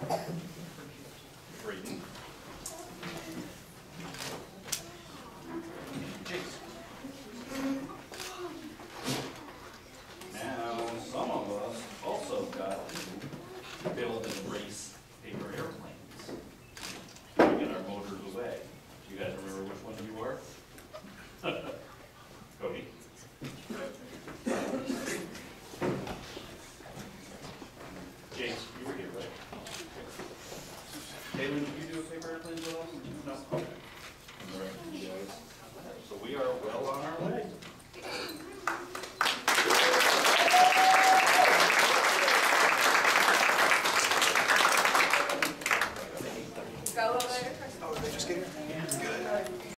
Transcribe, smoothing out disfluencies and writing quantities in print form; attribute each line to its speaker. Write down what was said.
Speaker 1: Braden. Chase. Now, some of us also got to build and race paper airplanes. We get our motors away. Do you guys remember which one you were? Cody? James, you were here, right? Caitlin, did you do a paper airplane with us? No? Okay. All right, you guys. So we are well on our